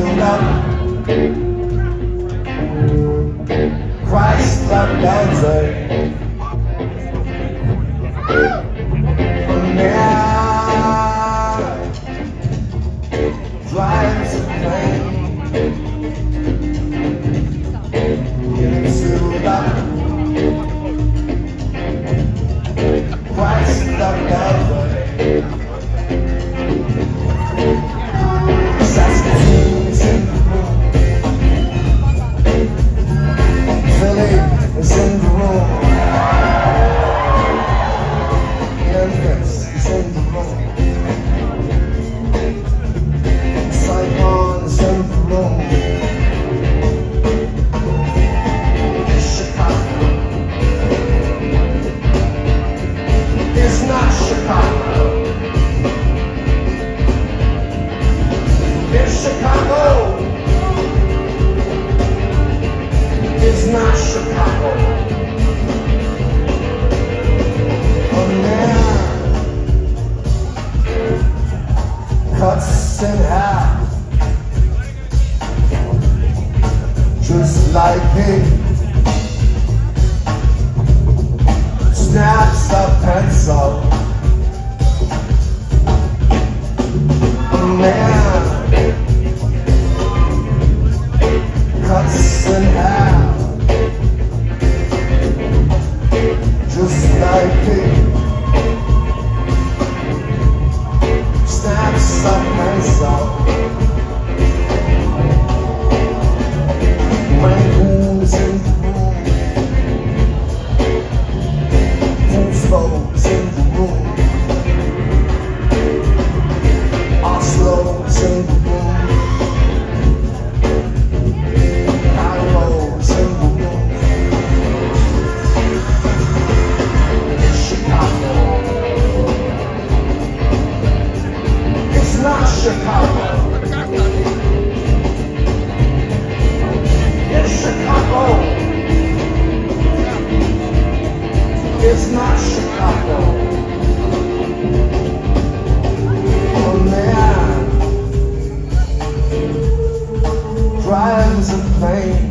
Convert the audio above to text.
filled up. Christ the desert. Drives a plane. Getting filled up. Christ the desert. Assassins in the room. Philly is in the room. Memphis is in the room. Saigon is in the room. Chicago is not Chicago. Chicago is not Chicago. A man cuts in half, just like me. Snaps a pencil. A man cuts in half, just like me. Snaps a pencil. Rangoon's in the room. Buffalo's in the room. Oslo's in the room. Chicago. It's Chicago. It's not Chicago. Oh man drives a plane.